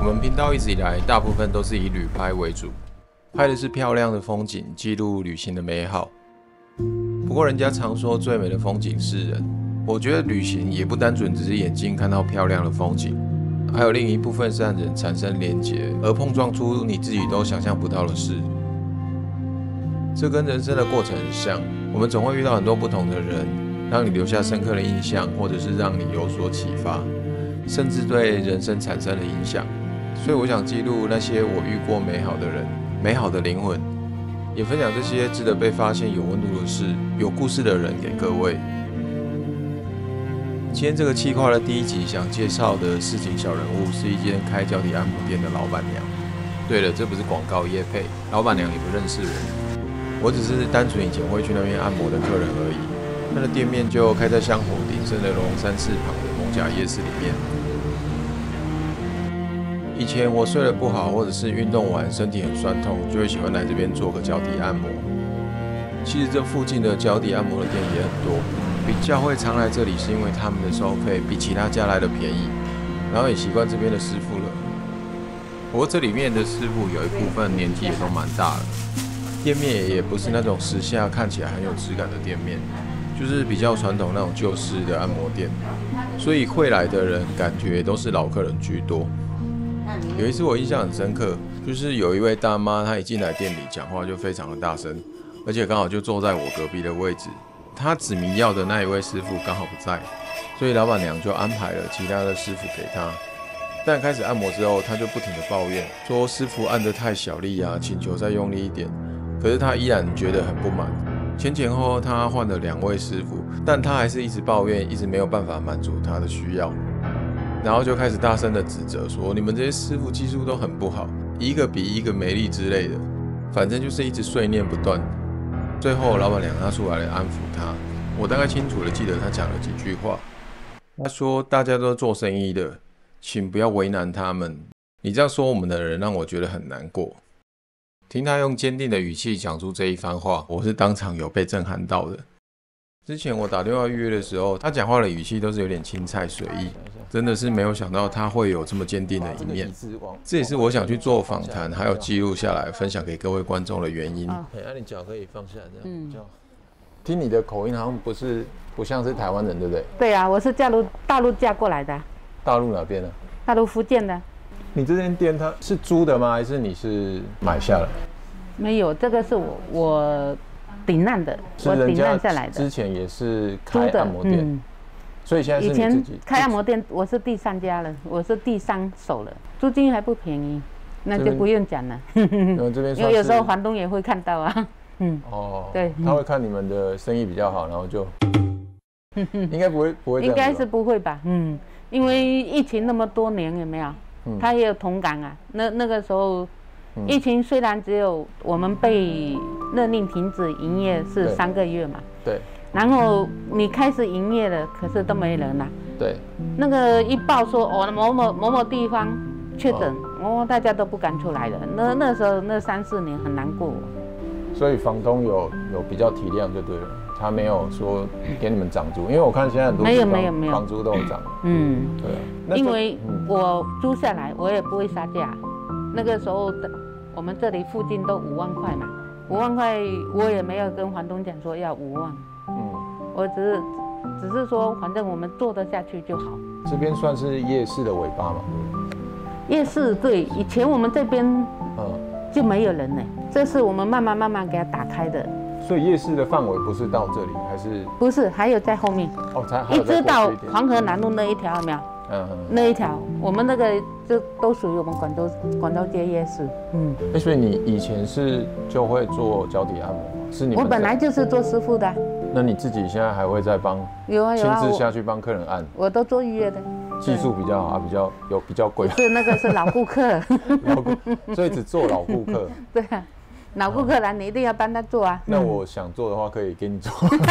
们频道一直以来，大部分都是以旅拍为主，拍的是漂亮的风景，记录旅行的美好。不过人家常说最美的风景是人，我觉得旅行也不单纯只是眼睛看到漂亮的风景，还有另一部分是和人产生连结，而碰撞出你自己都想象不到的事。这跟人生的过程很像，我们总会遇到很多不同的人，让你留下深刻的印象，或者是让你有所启发，甚至对人生产生了影响。所以我想记录那些我遇过美好的人、美好的灵魂，也分享这些值得被发现、有温度的事、有故事的人给各位。今天这个企划的第一集想介绍的市井小人物是一间开脚底按摩店的老板娘。对了，这不是广告业配，老板娘也不认识我，我只是单纯以前会去那边按摩的客人而已。她的店面就开在香火鼎盛的龙山寺旁的艋舺夜市里面。以前我睡得不好，或者是运动完身体很酸痛，就会喜欢来这边做个脚底按摩。其实这附近的脚底按摩的店也很多，比较会常来这里是因为他们的收费比其他家来的便宜，然后也习惯这边的师傅了。不过这里面的师傅有一部分年纪也都蛮大了，店面也不是那种时下看起来很有质感的店面，就是比较传统那种旧式的按摩店，所以会来的人感觉都是老客人居多。有一次我印象很深刻，就是有一位大妈，她一进来店里讲话就非常的大声，而且刚好就坐在我隔壁的位置。她指名要的那一位师傅刚好不在，所以老板娘就安排了其他的师傅给她。但开始按摩之后，她就不停的抱怨，说师傅按得太小力啊，请求再用力一点。可是她依然觉得很不满。前后后她换了2位师傅，但她还是一直抱怨，一直没有办法满足她的需要。然后就开始大声的指责说，你们这些师傅技术都很不好，一个比一个没力之类的，反正就是一直碎念不断。最后老板娘她出来了安抚她，我大概清楚的记得她讲了几句话。她说大家都做生意的，请不要为难他们，你这样说我们的人让我觉得很难过。听她用坚定的语气讲出这一番话，我是当场有被震撼到的。之前我打电话预约的时候，她讲话的语气都是有点轻菜随意，真的是没有想到她会有这么坚定的一面。这也是我想去做访谈，还有记录下来分享给各位观众的原因。你脚可以放下这样。听你的口音好像不像是台湾人，对不对？ 对啊，我是大陆嫁过来的。 大陆哪边的？ 大陆福建的。 你这间店它是租的吗？还是你是买下来？ 没有，这个是我顶难的，我顶难下来的。 之前也是开按摩店，所以现在是你自己。 以前开按摩店，我是第3家了，我是第3手了，租金还不便宜，那就不用讲了。因为有时候房东也会看到啊。对， 他会看你们的生意比较好，然后就应该不会这样。 应该是不会吧？因为疫情那么多年，有没有？他也有同感啊。那个时候。疫情虽然只有我们被勒令停止营业是3个月嘛，对，然后你开始营业了，可是都没人了，对，那个一报说某某地方确诊，大家都不敢出来了。那时候那3、4年很难过。所以房东有比较体谅就对了，他没有说给你们涨租，因为我看现在很多地方房租都有涨，对啊，因为我租下来我也不会杀价，那个时候我们这里附近都5万块嘛，5万块我也没有跟房东讲说要5万，我只是说反正我们做得下去就好。 这边算是夜市的尾巴嘛？ 夜市对，以前我们这边就没有人呢，这是我们慢慢给它打开的。 所以夜市的范围不是到这里，还是？ 不是，还有在后面。一直到黄河南路那一条有没有？那一条，我们那个就都属于我们广州街夜市。 所以你以前就会做脚底按摩吗？是你们？ 我本来就是做师傅的。 那你自己现在还会再帮？ 有啊， 亲自下去帮客人按？ 我都做预约的。 技术比较好，比较贵。 是那个是老顾客。 所以只做老顾客。 对啊。老顾客来，你一定要帮他做啊。 那我想做的话，可以给你做。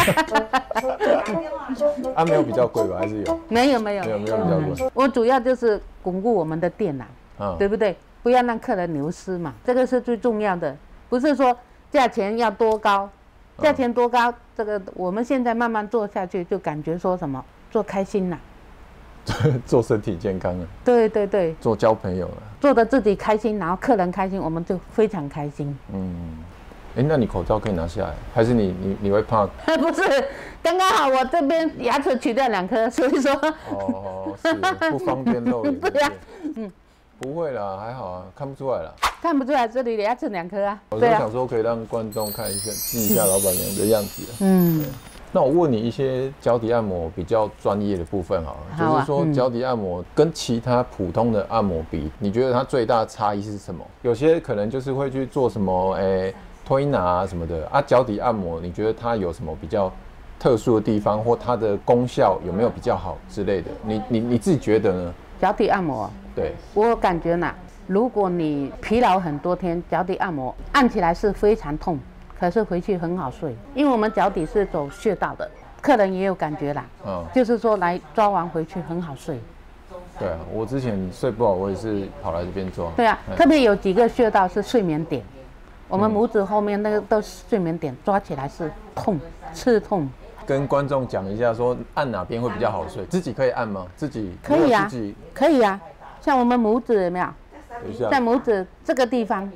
没有比较贵吧？还是有？ 没有比较贵。 我主要就是巩固我们的店啦，对不对？不要让客人流失嘛，这个是最重要的。不是说价钱要多高，价钱多高，这个我们现在慢慢做下去，就感觉说什么做开心啦。 做身体健康啊， 对对对， 做交朋友啊， 做的自己开心，然后客人开心，我们就非常开心。 那你口罩可以拿下来，还是你会怕？ 不是，刚刚好我这边牙齿取掉2颗，所以说是不方便露脸。 对呀， 不会啦，还好啊，看不出来啦。 看不出来这里的牙齿2颗啊。 我就想说可以让观众看一下，记一下老板娘的样子。那我问你一些脚底按摩比较专业的部分好了，就是说脚底按摩跟其他普通的按摩比，你觉得它最大的差异是什么？有些可能就是会去做什么推拿啊什么的啊，脚底按摩你觉得它有什么比较特殊的地方，或它的功效有没有比较好之类的？你自己觉得呢？ 脚底按摩， 对， 我感觉呢，如果你疲劳很多天，脚底按摩按起来是非常痛。可是回去很好睡，因为我们脚底是走穴道的，客人也有感觉啦。就是说来抓完回去很好睡。 对啊，我之前睡不好，我也是跑来这边抓。 对啊，特别有几个穴道是睡眠点，我们拇指后面那个都是睡眠点，抓起来是痛，刺痛。 跟观众讲一下，说按哪边会比较好睡，自己可以按吗？自己可以啊，可以啊。像我们拇指有没有？在拇指这个地方。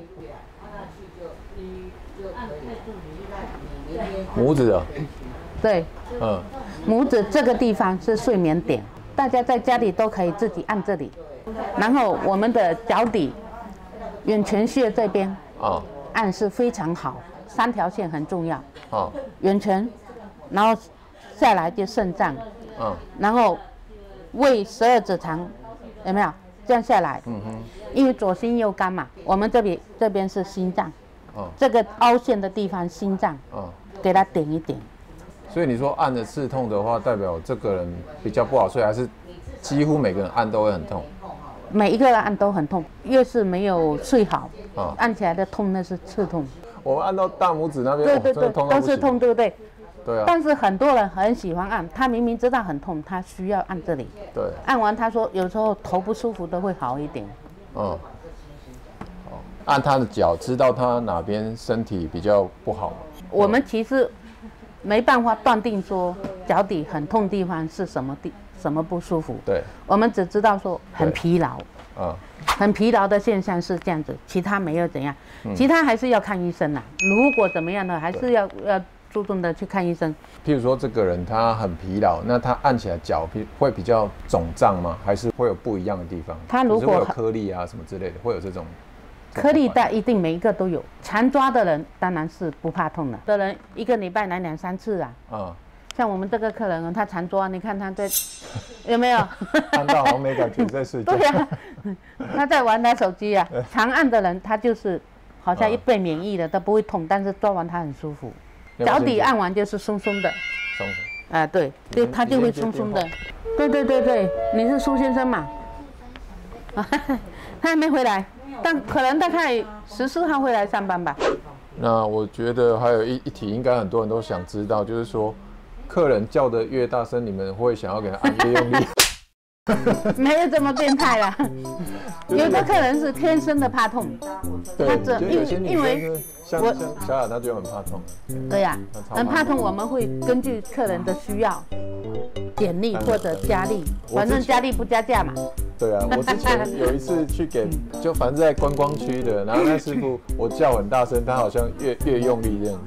拇指啊， 对，拇指这个地方是睡眠点，大家在家里都可以自己按这里，然后我们的脚底涌泉穴这边按是非常好，3条线很重要，涌泉，然后下来就肾脏，然后胃12指肠有没有？这样下来，因为左心右肝嘛，我们这边是心脏，这个凹陷的地方心脏，给它点一点。 所以你说按的刺痛的话，代表这个人比较不好睡，还是几乎每个人按都会很痛？ 每一个人按都很痛，越是没有睡好，按起来的痛那是刺痛。 我们按到大拇指那边， 对，都是痛，对不对？ 对啊。 但是很多人很喜欢按，他明明知道很痛，他需要按这里。 对。 按完他说有时候头不舒服都会好一点。 按他的脚，知道他哪边身体比较不好。 我们其实没办法断定说脚底很痛地方是什么不舒服。 对。 我们只知道说很疲劳。很疲劳的现象是这样子，其他没有怎样，其他还是要看医生啦。如果怎么样呢，还是要注重的去看医生。 譬如说这个人他很疲劳，那他按起来脚会比较肿胀吗？还是会有不一样的地方？ 他如果会有颗粒啊什么之类的，会有这种颗粒的一定每一个都有。常抓的人当然是不怕痛的人，1个礼拜来2、3次啊。像我们这个客人，他常抓，你看他在有没有？ 按到好像没感觉，在睡觉。 对呀，他在玩他手机啊。常按的人，他就是好像被免疫了，他不会痛，但是抓完他很舒服。脚底按完就是松松的。松。对，他就会松松的。对，你是苏先生嘛？他还没回来，但可能大概14号会来上班吧。 那我觉得还有一题，应该很多人都想知道，就是说。客人叫的越大声，你们会想要给他按越用力？ 没有这么变态啦。有的客人是天生的怕痛， 因为像小雅，她就很怕痛。 对呀，很怕痛，我们会根据客人的需要减力或者加力，反正加力不加价嘛。 对啊，我之前有一次去就反正在观光区的，然后那师傅我叫很大声，他好像越用力这样。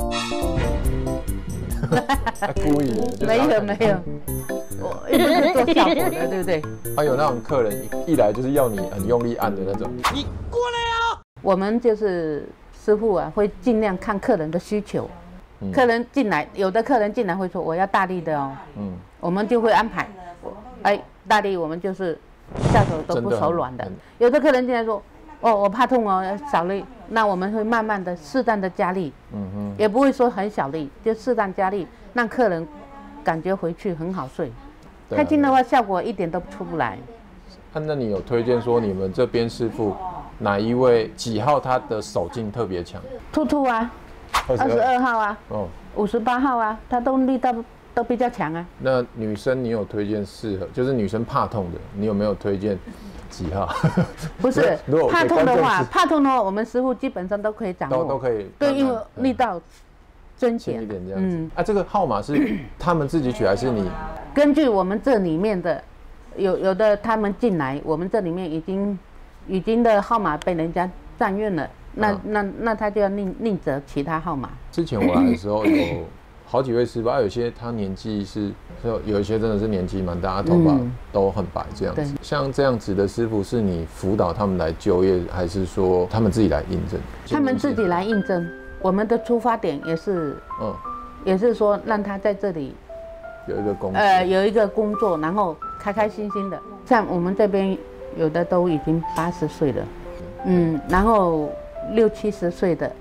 他故意的， 没有，我一直是做效果的，对不对？ 还有那种客人一来就是要你很用力按的那种，你过来啊！ 我们就是师傅啊，会尽量看客人的需求。客人进来，有的客人进来会说我要大力的哦，我们就会安排，大力我们就是下手都不手软的。有的客人进来说。我怕痛哦，少力，那我们会慢慢的、适当的加力，也不会说很小力，就适当加力，让客人感觉回去很好睡。太轻的话，效果一点都出不来。 那你有推荐说你们这边师傅哪一位几号他的手劲特别强？ 兔兔啊，22号啊，58号啊，他动力都比较强啊。 那女生你有推荐适合，就是女生怕痛的，你有没有推荐？几号？ 不是怕痛的话，我们师傅基本上都可以掌握， 都可以。 对，因为力道增减一点这样子。这个号码是他们自己取还是你？ 根据我们这里面的有的他们进来，我们这里面已经的号码被人家占用了，那他就要另择其他号码。 之前我来的时候有好几位师傅，有些他年纪是，有一些真的是年纪蛮大，头发都很白这样子。像这样子的师傅，是你辅导他们来就业，还是说他们自己来应征？ 他们自己来应征。我们的出发点也是，也是说让他在这里有一个工作， 有一个工作，然后开开心心的。像我们这边有的都已经80岁了，然后60、70岁的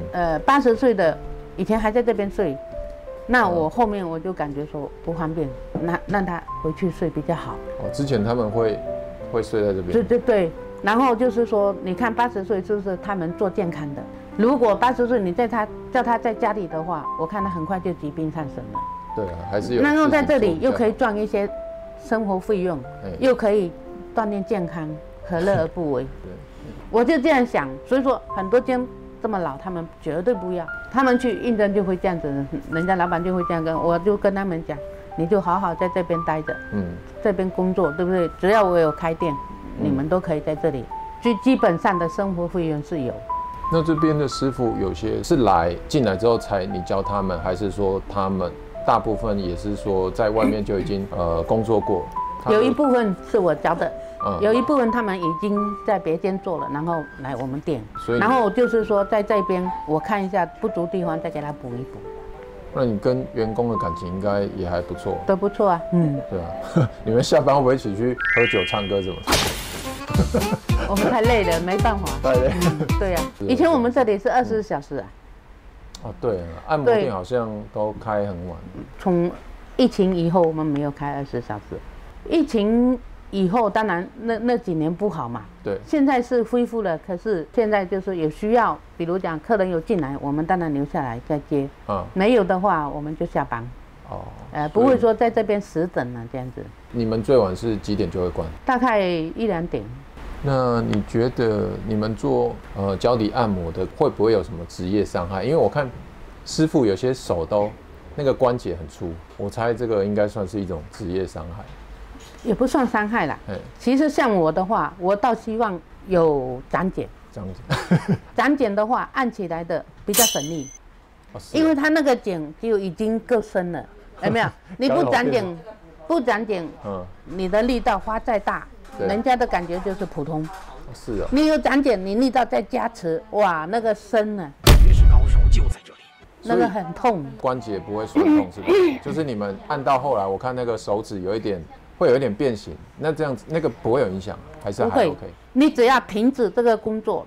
，80岁的以前还在这边睡，那我后面我就感觉说不方便，让他回去睡比较好。 之前他们会睡在这边。 对，然后就是说，你看80岁是不是他们做健康的？如果80岁你叫他在家里的话，我看他很快就疾病上升了。 对啊，还是有。 然后在这里又可以赚一些生活费用，又可以锻炼健康，何乐而不为？我就这样想，所以说很多间这么老，他们绝对不要，他们去应征就会这样子，人家老板就会这样跟我就跟他们讲，你就好好在这边待着，这边工作，对不对？只要我有开店，你们都可以在这里，最基本上的生活费用是有。 那这边的师傅有些是进来之后才你教他们，还是说他们大部分也是说在外面就已经工作过？ 有一部分是我教的，有一部分他们已经在别间做了，然后来我们店，然后就是说在这边我看一下不足地方再给他补一补。 那你跟员工的感情应该也还不错， 都不错啊。 对啊，你们下班会不会一起去喝酒、唱歌什么？ 我们太累了，没办法。 太累。 对呀，以前我们这里是24小时啊。 对，按摩店好像都开很晚。 从疫情以后，我们没有开24小时。疫情以后，当然那几年不好嘛。 对。现在是恢复了，可是现在就是有需要，比如讲客人有进来，我们当然留下来再接。没有的话，我们就下班。不会说在这边死等了这样子。 你们最晚是几点就会关？ 大概1、2点。 那你觉得你们做脚底按摩的会不会有什么职业伤害？因为我看师傅有些手都那个关节很粗，我猜这个应该算是一种职业伤害。 也不算伤害啦。其实像我的话，我倒希望有展剪。展剪的话，按起来的比较省力，因为它那个剪就已经够深了，有没有？你不展剪，你的力道花再大，人家的感觉就是普通。 是啊。你有展剪，你力道再加持，哇，那个深呢？ 绝世高手就在这里。 那个很痛。 关节不会酸痛是吧？就是你们按到后来，我看那个手指会有一点变形，那这样子那个不会有影响，还是还 OK？ 你只要停止这个工作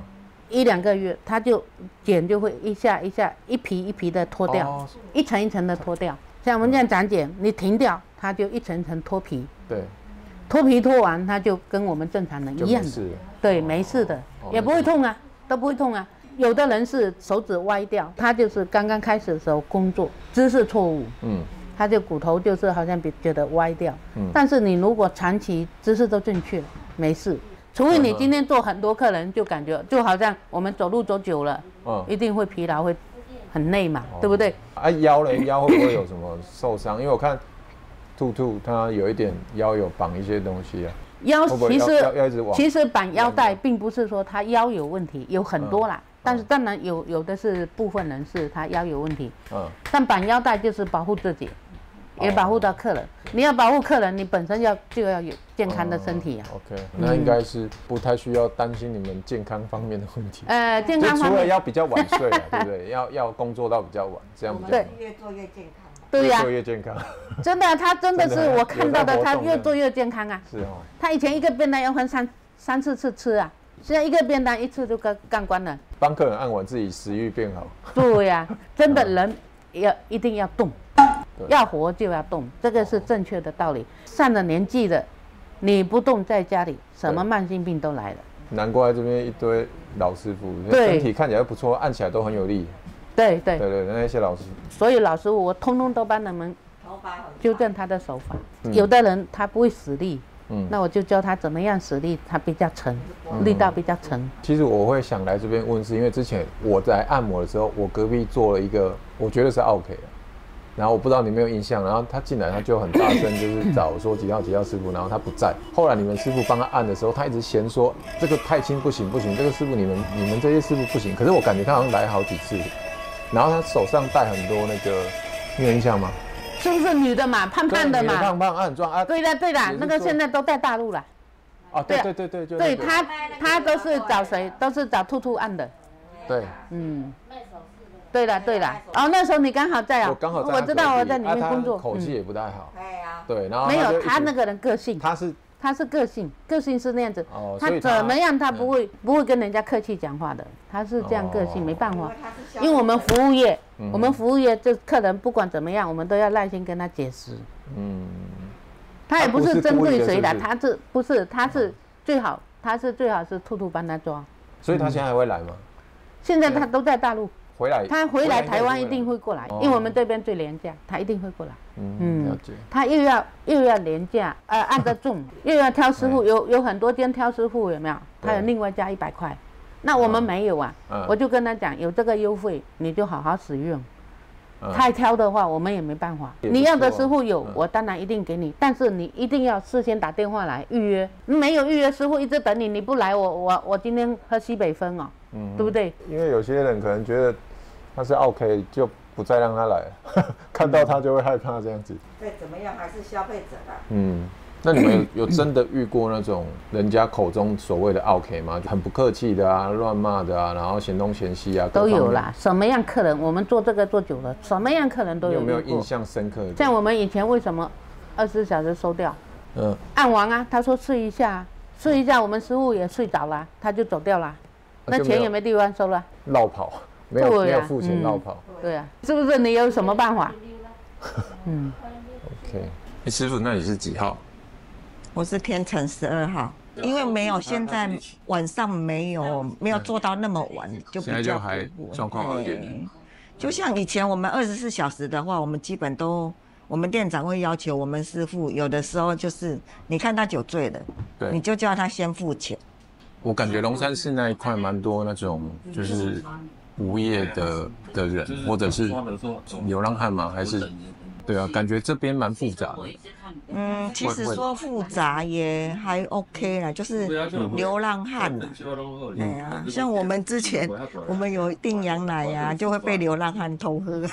，1、2个月，它就剪就会一下一皮一皮的脱掉，一层一层的脱掉。像我们这样展剪，你停掉，它就一层一层脱皮。 对。 脱皮脱完，它就跟我们正常人一样的。对，没事的，也不会痛啊，都不会痛啊。有的人是手指歪掉，他就是刚刚开始的时候工作姿势错误，他就骨头就是好像觉得歪掉。但是你如果长期姿势都正确，没事。除非你今天做很多客人，就感觉就好像我们走路走久了，一定会疲劳，会很累嘛，对不对？ 腰嘞，腰会不会有什么受伤？因为我看兔他有一点腰有绑一些东西啊。 腰其实绑腰带并不是说他腰有问题，有很多啦。但是当然有的是部分人是他腰有问题，但绑腰带就是保护自己，也保护到客人。你要保护客人，你本身就要有健康的身体啊。 OK， 那应该是不太需要担心你们健康方面的问题。 健康方面除了要比较晚睡了，对不对？要工作到比较晚，这样比较好。 越做越健康。 对呀， 越做越健康。 真的，他真的是我看到的，他越做越健康啊。 是哦。他以前一个便当要分3、4次吃啊。现在一个便当一次就干光了， 帮客人按完自己食欲变好。 对呀，真的人一定要动，要活就要动，这个是正确的道理。上了年纪的，你不动在家里，什么慢性病都来了。 难怪这边一堆老师傅，身体看起来不错，按起来都很有力。 对， 那些老师。 所以老师傅我通通都帮他们纠正他的手法。有的人他不会使力。那我就教他怎么样使力，他比较沉，力道比较沉。 其实我会想来这边问，是因为之前我在按摩的时候，我隔壁做了一个，我觉得是 OK 的， 然后我不知道你有没有印象，然后他进来他就很大声，就是找说几号师傅，然后他不在。后来你们师傅帮他按的时候，他一直嫌说这个太轻不行，这个师傅你们这些师傅不行。可是我感觉他好像来好几次，然后他手上戴很多那个，你有印象吗？ 是不是女的嘛，胖胖的嘛？ 胖胖很壮啊。 对的，那个现在都在大陆了。 哦，对， 对他都是找谁？都是找兔兔按的。 对， 对了，哦，那时候你刚好在啊， 我刚好在， 我知道我在里面工作， 口气也不太好，对，然后没有他那个人个性，他是个性是那样子，他怎么样他不会跟人家客气讲话的，他是这样个性，没办法，因为我们服务业，这客人不管怎么样，我们都要耐心跟他解释，他也不是针对谁的，他是最好是兔兔帮他抓， 所以他现在还会来吗？ 现在他都在大陆。他回来台湾一定会过来，因为我们这边最廉价，他一定会过来。 了解。 他又要廉价，按得重，又要挑师傅，有很多间挑师傅有没有？他有另外加100块，那我们没有啊。我就跟他讲，有这个优惠，你就好好使用。太挑的话，我们也没办法。你要的师傅有，我当然一定给你，但是你一定要事先打电话来预约。没有预约师傅一直等你，你不来，我今天喝西北风哦，对不对？ 因为有些人可能觉得他是 OK， 就不再让他来了，看到他就会害怕这样子。 对，怎么样还是消费者的。 那你们有真的遇过那种人家口中所谓的 OK 吗？很不客气的啊，乱骂的啊，然后嫌东嫌西啊， 都有啦。什么样客人，我们做这个做久了，什么样客人都有。 有没有印象深刻的？ 像我们以前为什么24小时收掉？按完啊，他说睡一下，我们师傅也睡着了，他就走掉了，那钱也没地方收了， 绕跑。没有付钱绕跑， 对啊，是不是？你有什么办法 ？OK， 师傅，那你是几号？ 我是天成12号，因为没有现在晚上没有做到那么晚，就比较现在就还状况好一点。 就像以前我们24小时的话，我们基本都，我们店长会要求我们师傅，有的时候就是你看他酒醉了，你就叫他先付钱。 我感觉龙山寺那一块蛮多那种就是无业的人，或者是流浪汉吗？还是对啊？感觉这边蛮复杂的。 其实说复杂也还 OK 啦，就是流浪汉啦。对啊，像我们之前我们有订羊奶呀，就会被流浪汉偷喝。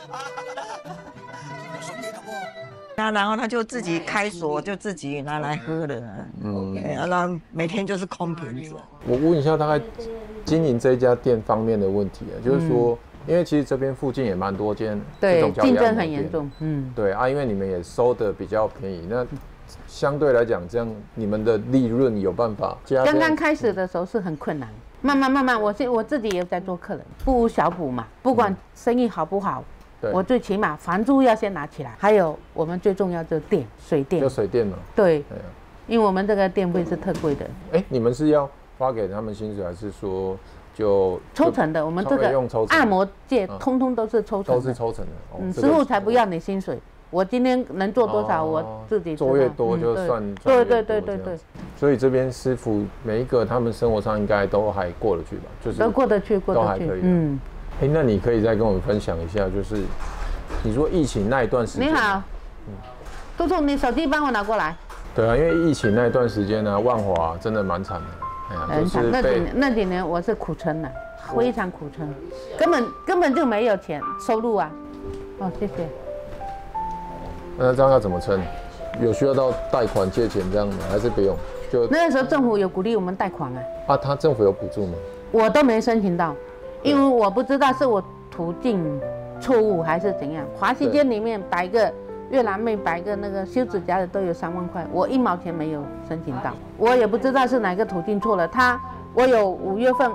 然后他就自己开锁，就自己拿来喝了。然后每天就是空瓶子。 我问一下，大概经营这家店方面的问题就是说，因为其实这边附近也蛮多间这种竞争很严重。 对啊，因为你们也收的比较便宜，那相对来讲，这样你们的利润有办法加？ 刚刚开始的时候是很困难，慢慢，我自己也在做客人，不无小补嘛，不管生意好不好。我最起码房租要先拿起来，还有我们最重要就是水电。 就水电嘛。 对，因为我们这个电费是特贵的。 你们是要发给他们薪水，还是说就抽成的？我们这个按摩界通通都是抽成的。 都是抽成的。 师傅才不要你薪水，我今天能做多少，我自己做越多就算。 对。 所以这边师傅每一个他们生活上应该都还过得去吧？就是都过得去， 都还可以。那你可以再跟我们分享一下，就是你说疫情那一段时间。 你好，兔兔，你手机帮我拿过来。 对啊，因为疫情那一段时间呢，万华真的蛮惨的。 很惨，那几年我是苦撑的，非常苦撑，根本就没有钱收入啊。谢谢。 那这样要怎么撑？有需要到贷款借钱这样吗？还是不用？就那个时候政府有鼓励我们贷款啊。 他政府有补助吗？ 我都没申请到。因为我不知道是我途径错误还是怎样，华西街里面摆个越南妹，摆个那个修指甲的都有3万块，我1毛钱没有申请到，我也不知道是哪个途径错了。我有5月份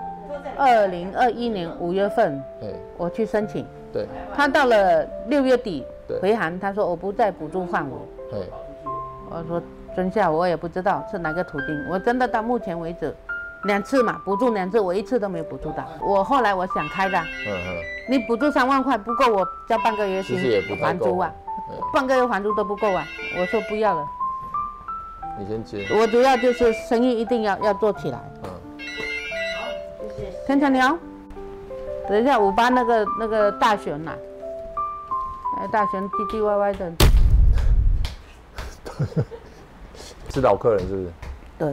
2021年5月份，我去申请，他到了6月底回函，他说我不在补助范围，我说尊下我也不知道是哪个途径，我真的到目前为止。2次嘛，补助2次，我1次都没有补助到。后来我想开的，你补助3万块不够我交半个月薪还租啊，半个月还租都不够啊，我说不要了。 你先接。 我主要就是生意一定要做起来。好，谢谢。天成你好，等一下58那个大选呐， 大雄唧唧歪歪的。 是老客人是不是？ 对。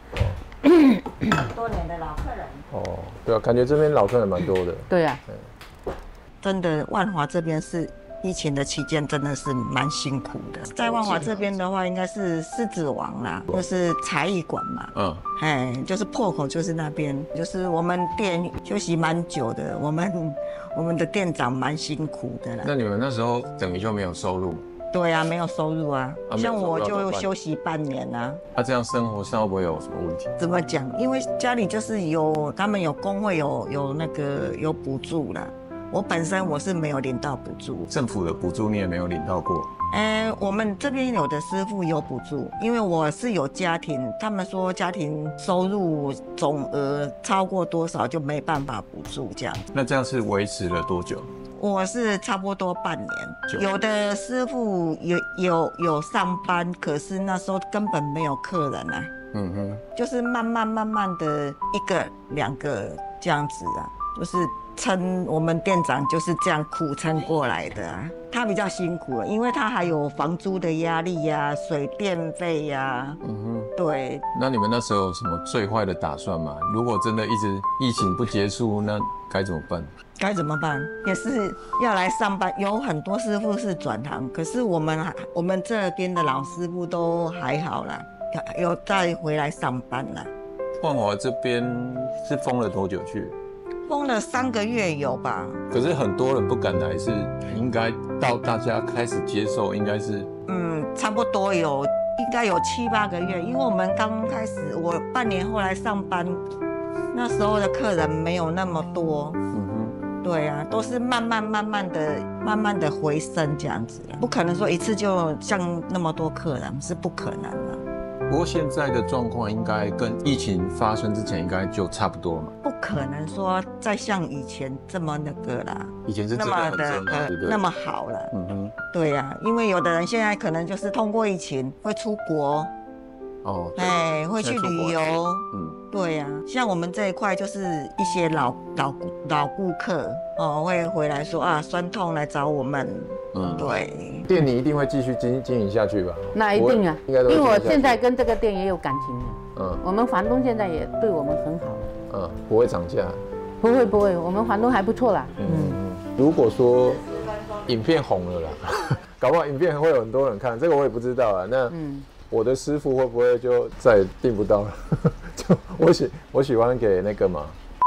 多年的老客人。 哦，对啊，感觉这边老客人蛮多的。 对啊。 真的，万华这边是疫情的期间，真的是蛮辛苦的。在万华这边的话，应该是狮子王啦，就是茶艺馆嘛。嗯。哎，就是破口，就是那边，就是我们店休息蛮久的，我们的店长蛮辛苦的啦。 那你们那时候等于就没有收入？ 对啊，没有收入啊。像我就休息半年啊。 这样生活上会不会有什么问题？ 怎么讲？因为家里就是他们有工会有补助啦。我本身我是没有领到补助， 政府的补助你也没有领到过。 我们这边有的师傅有补助，因为我是有家庭，他们说家庭收入总额超过多少就没办法补助这样。 那这样是维持了多久？ 我是差不多半年。有的师傅有上班，可是那时候根本没有客人啊。嗯哼，就是慢慢的1个2个这样子啊，就是我们店长就是这样苦撑过来的啊。他比较辛苦了，因为他还有房租的压力呀、水电费呀。嗯哼，对。 那你们那时候有什么最坏的打算吗？如果真的一直疫情不结束，那该怎么办？ 该怎么办？也是要来上班，有很多师傅是转行，可是我们这边的老师傅都还好啦，有再回来上班啦。 万华这边是封了多久去？ 封了3个月有吧？ 可是很多人不敢来，是应该到大家开始接受，应该是差不多应该有7、8个月，因为我们刚开始，我半年后来上班，那时候的客人没有那么多。对啊，都是慢慢的回升这样子，不可能说一次就像那么多客人，是不可能的。 不过现在的状况应该跟疫情发生之前应该就差不多嘛。 不可能说再像以前这么那个啦， 以前是那么的那么好了。对啊，因为有的人现在可能就是通过疫情会出国。会去旅游。对啊，像我们这一块就是一些老顾客会回来说啊酸痛来找我们。对。 店你一定会继续经营下去吧？ 那一定啊，因为我现在跟这个店也有感情的。我们房东现在也对我们很好。 不会涨价。 不会，我们房东还不错啦。 如果说影片红了啦，搞不好影片会有很多人看，这个我也不知道啊。那我的师傅会不会就再也订不到了？就我喜欢给那个嘛，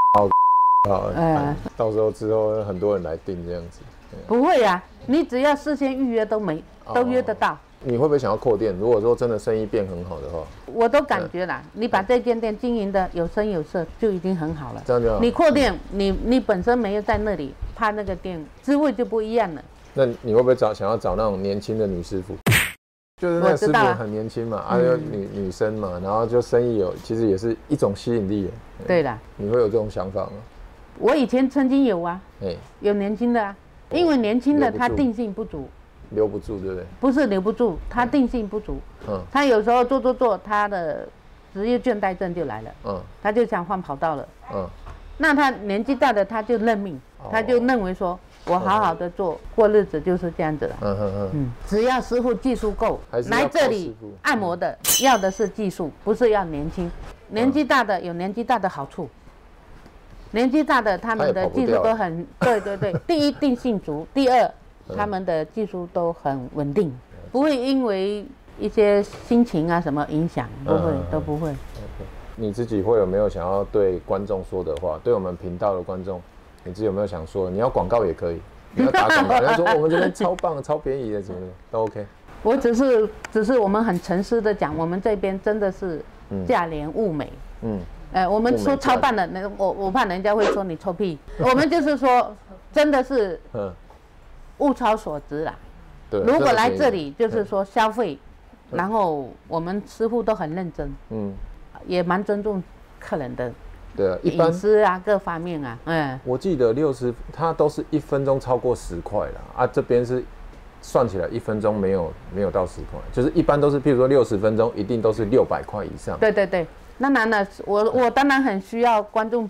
到时候之后很多人来订这样子。 不会啊，你只要事先预约都约得到。 你会不会想要扩店？如果说真的生意变很好的话， 我都感觉啦，你把这间店经营的有声有色，就已经很好了。 这样就好。 你扩店，你本身没有在那里，怕那个店滋味就不一样了。 那你会不会想要找那种年轻的女师傅？就是那个师傅很年轻嘛，女生嘛，然后就生意其实也是一种吸引力。 对啦， 你会有这种想法吗？ 我以前曾经有啊，有年轻的啊，因为年轻的他定性不足， 留不住，对不对？ 不是留不住，他定性不足。他有时候做，他的职业倦怠症就来了。他就想换跑道了。那他年纪大的他就认命，他就认为说。我好好的做，过日子就是这样子了。只要师傅技术够，来这里按摩的要的是技术，不是要年轻。年纪大的有年纪大的好处，年纪大的他们的技术都很对。第一定性足，第二他们的技术都很稳定，不会因为一些心情啊什么影响，都不会。 你自己会有没有想要对观众说的话？对我们频道的观众？你自己有没有想说，你要广告也可以，你要打广告，人家说我们这边超棒、超便宜的，什么的都 OK。 我只是我们很诚实的讲，我们这边真的是价廉物美。我们说超棒的，我怕人家会说你臭屁。我们就是说，真的是物超所值啦。对，如果来这里就是说消费，然后我们师傅都很认真，也蛮尊重客人的。 对啊，一般隐私啊，各方面啊， 我记得60，它都是1分钟超过10块啦，这边是算起来1分钟没有到10块，就是一般都是，譬如说60分钟，一定都是600块以上。 对，那当然了，我当然很需要观众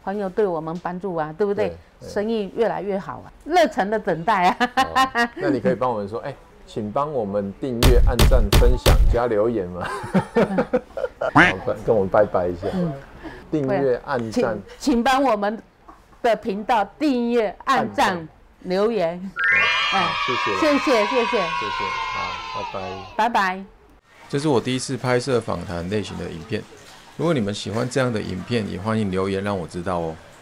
朋友对我们帮助啊，对不对？生意越来越好啊，热忱的等待啊。 那你可以帮我们说，请帮我们订阅、按赞、分享、加留言吗？跟我们拜拜一下。订阅、按赞， 请帮我们的频道订阅、按赞、留言。谢谢，好，拜拜，拜拜。 这是我第一次拍摄访谈类型的影片，如果你们喜欢这样的影片，也欢迎留言让我知道哦。